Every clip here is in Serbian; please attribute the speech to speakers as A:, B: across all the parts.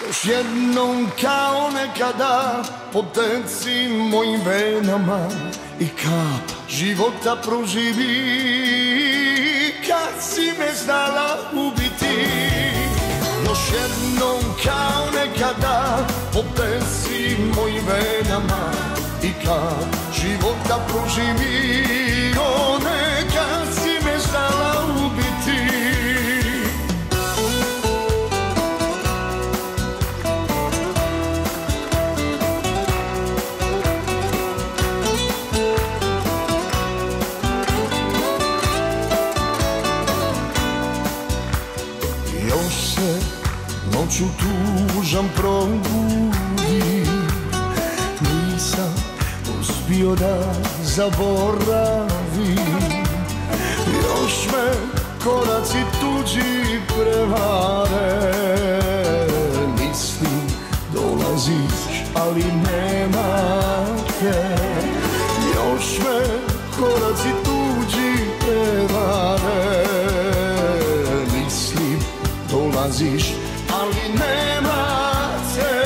A: Još jednom kao nekada po teci mojim venama i kap života proživi. Kad si me znala ubiti, još jednom kao nekada po teci mojim venama i kap života proživi. O, nekad si me znala ubiti. Još se noću tužan probudi, nisam uspio da zaboravim. Još me koraci tuđi prevare, mislim dolaziš ali nema te. Još me koraci tuđi prevare, mislim dolaziš ali nema te.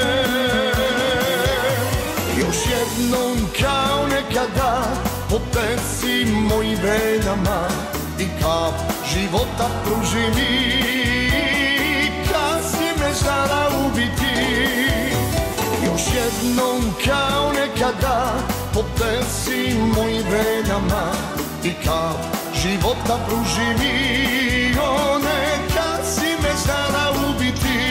A: Još jednom kao nekada po teci mojim venama i kap života proživi. Kad si me znala ubiti, još jednom kao nekada po teci mojim venama i kap života proživi. O, nekad si me znala ubiti.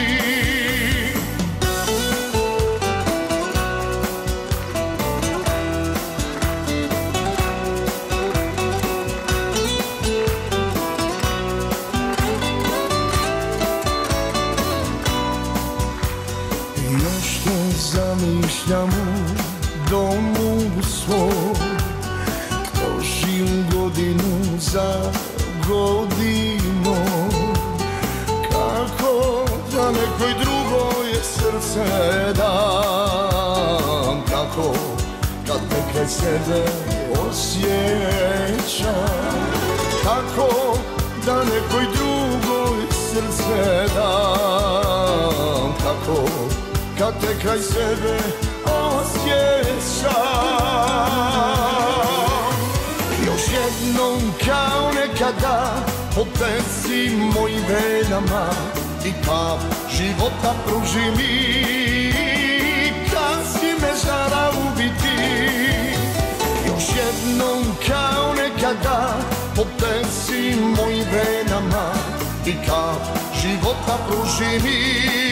A: Još te zamišljam u domu svom, trošim godinu za godinom. Kako da nekoj drugoj srce dam, kako kad te kraj sebe osjećam. Kako da nekoj drugoj srce dam, kako kad te kraj sebe osjećam. Još jednom kao nekada po teci mojim venama i kap života proživi. Kad si me znala ubiti, još jednom kao nekada po teci mojim venama i kap života proživi.